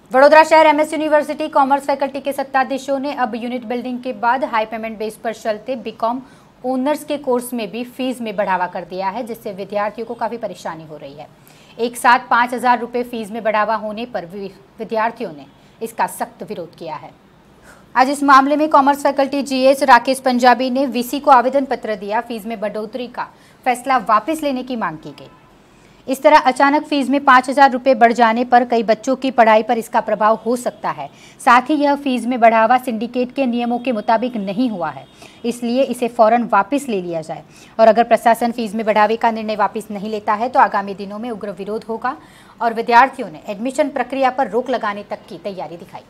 वडोदरा शहर MS university commerce faculty के सत्ताधीशों ने अब यूनिट बिल्डिंग के बाद हाई पेमेंट बेस पर चलते बीकॉम ओनर्स के कोर्स में भी फीस में बढ़ावा कर दिया है, जिससे विद्यार्थियों को काफ़ी परेशानी हो रही है। एक साथ 5,000 रुपये फीस में बढ़ावा होने पर विद्यार्थियों ने इसका सख्त विरोध किया है। आज इस मामले में commerce faculty GS Rakesh Punjabi ने वीसी को आवेदन पत्र दिया। फीस में बढ़ोतरी का फैसला वापस लेने की मांग की गई। इस तरह अचानक फीस में 5,000 रुपये बढ़ जाने पर कई बच्चों की पढ़ाई पर इसका प्रभाव हो सकता है। साथ ही यह फीस में बढ़ावा सिंडिकेट के नियमों के मुताबिक नहीं हुआ है, इसलिए इसे फौरन वापस ले लिया जाए। और अगर प्रशासन फीस में बढ़ावे का निर्णय वापस नहीं लेता है तो आगामी दिनों में उग्र विरोध होगा। और विद्यार्थियों ने एडमिशन प्रक्रिया पर रोक लगाने तक की तैयारी दिखाई।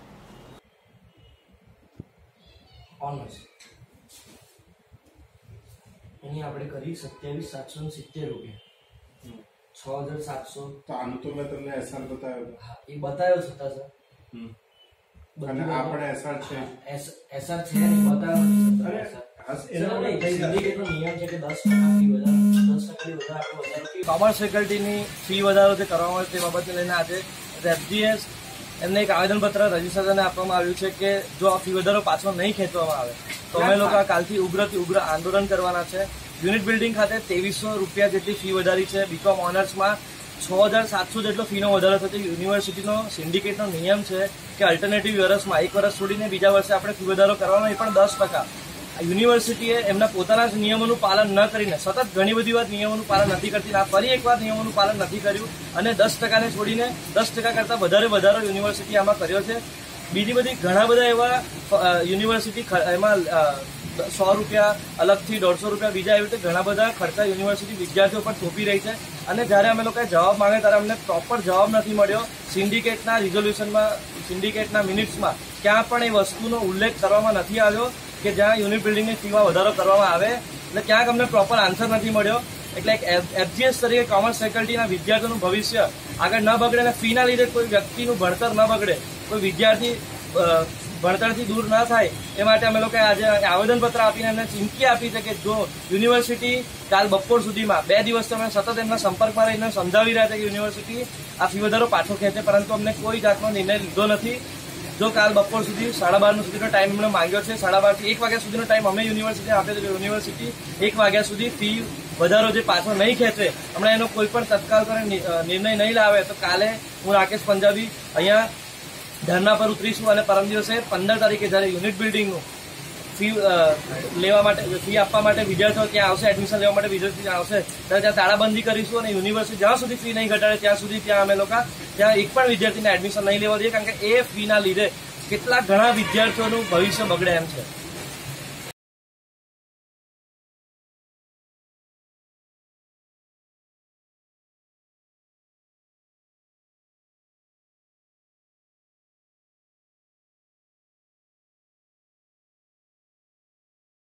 આપણે કરી 27,770 રૂપિયા 6,700 तो आनु तो मैं तुमने एसआर बताया ये बतायो था सर અને આપણે એસઆર છે એસઆર છે નહીં बतायो નથી સર એનો નહીં સિન્ડિકેટનો નિયમ છે કે 10% ફી વધારો 10% વધારો આપણે વધારો કે કોમર્સ ફેકલ્ટીની ફી વધારો જે કરવામાં આવે તે બાબતને લઈને આજે એફજીએસ એમને એક આવેદનપત્ર રજિસ્ટ્રેશનને આપવામાં આવ્યું છે કે જો આ ફી વધારો પાછો નહીં ખેંચવામાં આવે તો અમે લોકો કાલથી ઉગ્રથી ઉગ્ર આંદોલન કરવાના છે। યુનિટ બિલ્ડિંગ ખાતે 2300 રૂપિયા જેટલી ફી વધારી છે। બીકોમ ઓનર્સમાં 6,700 જેટલો ફીનો વધારો થતો। યુનિવર્સિટીનો સિન્ડિકેટનો નિયમ છે કે અલ્ટરનેટિવ વર્ષમાં એક વર્ષ છોડીને બીજા વર્ષે આપણે ફી વધારો કરવાનો, એ પણ 10%। યુનિવર્સિટીએ એમના પોતાના જ નિયમોનું પાલન ન કરીને સતત ઘણી બધી વાર નિયમોનું પાલન નથી કરતી। આ ફરી એકવાર નિયમોનું પાલન નથી કર્યું અને 10%ને છોડીને 10% કરતાં વધારો યુનિવર્સિટી આમાં કર્યો છે। બીજી બધી ઘણા બધા એવા યુનિવર્સિટી એમાં 100 રૂપિયા अलगથી 150 રૂપિયા બીજા એવી રીતે ઘણા બધા ખર્ચા યુનિવર્સિટી વિદ્યાર્થીઓ પર થોપી રહી છે। અને જ્યારે અમે લોકોએ જવાબ માંગે ત્યારે અમને પ્રોપર જવાબ નથી મળ્યો। સિન્ડિકેટના રિઝોલ્યુશનમાં, સિન્ડિકેટના મિનિટ્સમાં ક્યાં પણ એ વસ્તુનો ઉલ્લેખ કરવામાં નથી આવ્યો કે જ્યાં યુનિટ બિલ્ડિંગની ફીમાં વધારો કરવામાં આવે। એટલે ક્યાંક અમને પ્રોપર આન્સર નથી મળ્યો। એટલે એફજીએસ તરીકે કોમર્સ ફેકલ્ટીના વિદ્યાર્થીઓનું ભવિષ્ય આગળ ન બગડે અને ફીના લીધે કોઈ વ્યક્તિનું ભણતર ન બગડે, કોઈ વિદ્યાર્થી ભણતરથી દૂર ન થાય એ માટે અમે લોકોએ આજે આવેદનપત્ર આપીને એમને ચીમકી આપી છે કે જો યુનિવર્સિટી કાલ બપોર સુધીમાં 2 દિવસથી અમે સતત એમના સંપર્કમાં રહીને સમજાવી રહ્યા હતા કે યુનિવર્સિટી આ ફી વધારો પાછો ખેંચે, પરંતુ અમને કોઈ જાતનો નિર્ણય લીધો નથી। જો કાલ બપોર સુધી 12:30 સુધીનો ટાઈમ એમણે માંગ્યો છે, 12:30 થી 1 વાગ્યા સુધીનો ટાઈમ અમે યુનિવર્સિટી આપ્યો છે। યુનિવર્સિટી 1 વાગ્યા સુધી ફી વધારો જે પાછો નહીં ખેંચે, હમણાં એનો કોઈ પણ તત્કાલ નિર્ણય નહીં લાવે તો કાલે હું રાકેશ પંજાબી અહીંયા ધરના પર ઉતરીશું અને પરમ દિવસે 15 તારીખે જ્યારે યુનિટ બિલ્ડિંગનું ફી લેવા માટે, ફી આપવા માટે વિદ્યાર્થીઓ ત્યાં આવશે, એડમિશન લેવા માટે વિદ્યાર્થીઓ ત્યાં આવશે ત્યારે ત્યાં તાળાબંધી કરીશું અને યુનિવર્સિટી જ્યાં સુધી ફી નહીં ઘટાડે ત્યાં સુધી ત્યાં અમે લોકો ત્યાં એક પણ વિદ્યાર્થીને એડમિશન નહીં લેવા દઈએ, કારણ કે એ ફીના લીધે કેટલા ઘણા વિદ્યાર્થીઓનું ભવિષ્ય બગડે એમ છે।